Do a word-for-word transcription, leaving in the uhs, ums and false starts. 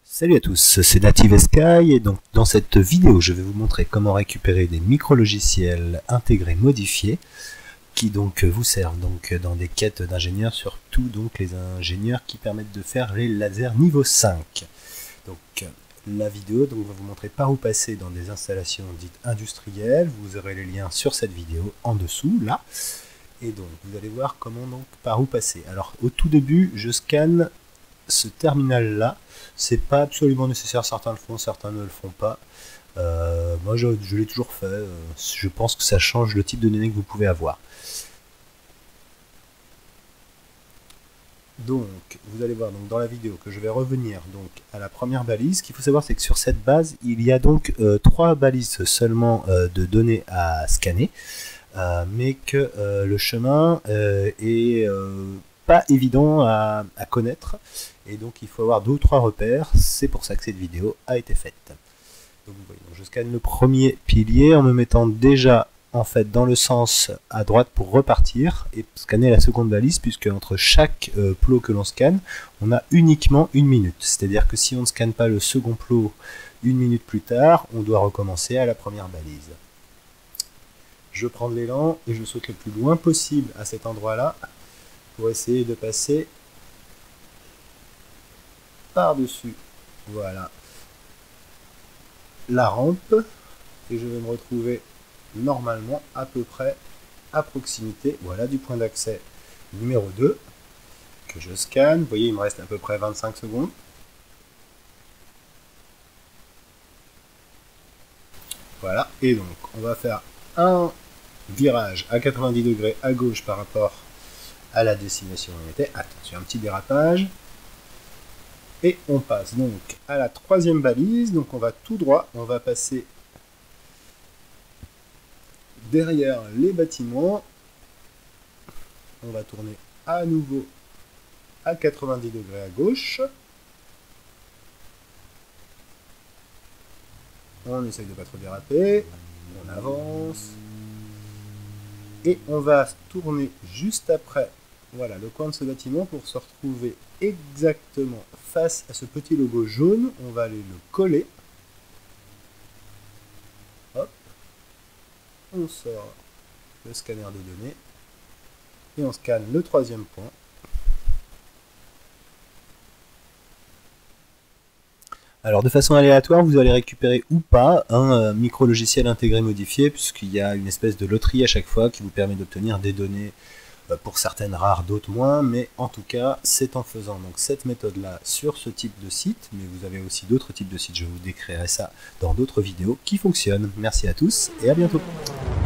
Salut à tous, c'est Native Sky et donc dans cette vidéo je vais vous montrer comment récupérer des micro-logiciels intégrés modifiés qui donc vous servent donc dans des quêtes d'ingénieurs, surtout donc les ingénieurs qui permettent de faire les lasers niveau cinq. Donc la vidéo donc, va vous montrer par où passer dans des installations dites industrielles. Vous aurez les liens sur cette vidéo en dessous là. Et donc vous allez voir comment donc par où passer. Alors au tout début je scanne ce terminal là, c'est pas absolument nécessaire, certains le font, certains ne le font pas. Euh, moi je, je l'ai toujours fait, euh, je pense que ça change le type de données que vous pouvez avoir. Donc vous allez voir donc, dans la vidéo que je vais revenir donc à la première balise. Ce qu'il faut savoir c'est que sur cette base il y a donc euh, trois balises seulement euh, de données à scanner, euh, mais que euh, le chemin euh, est euh, pas évident à, à connaître et donc il faut avoir deux ou trois repères. C'est pour ça que cette vidéo a été faite. Donc, vous voyez, donc je scanne le premier pilier en me mettant déjà en fait dans le sens à droite pour repartir et scanner la seconde balise, puisque entre chaque euh, plot que l'on scanne on a uniquement une minute, c'est à dire que si on ne scanne pas le second plot une minute plus tard on doit recommencer à la première balise. Je prends de l'élan et je saute le plus loin possible à cet endroit là pour essayer de passer par-dessus, voilà, la rampe, et je vais me retrouver normalement à peu près à proximité, voilà, du point d'accès numéro deux que je scanne. Vous voyez, il me reste à peu près vingt-cinq secondes. Voilà, et donc on va faire un virage à quatre-vingt-dix degrés à gauche par rapport à la destination où on était. Attention, un petit dérapage. Et on passe donc à la troisième balise. Donc on va tout droit, on va passer derrière les bâtiments. On va tourner à nouveau à quatre-vingt-dix degrés à gauche. On essaye de ne pas trop déraper. On avance. Et on va tourner juste après, voilà, le coin de ce bâtiment pour se retrouver exactement face à ce petit logo jaune. On va aller le coller. Hop. On sort le scanner de données. Et on scanne le troisième point. Alors de façon aléatoire, vous allez récupérer ou pas un euh, micro-logiciel intégré modifié, puisqu'il y a une espèce de loterie à chaque fois qui vous permet d'obtenir des données, euh, pour certaines rares, d'autres moins, mais en tout cas, c'est en faisant donc cette méthode-là sur ce type de site, mais vous avez aussi d'autres types de sites, je vous décrirai ça dans d'autres vidéos, qui fonctionnent. Merci à tous et à bientôt.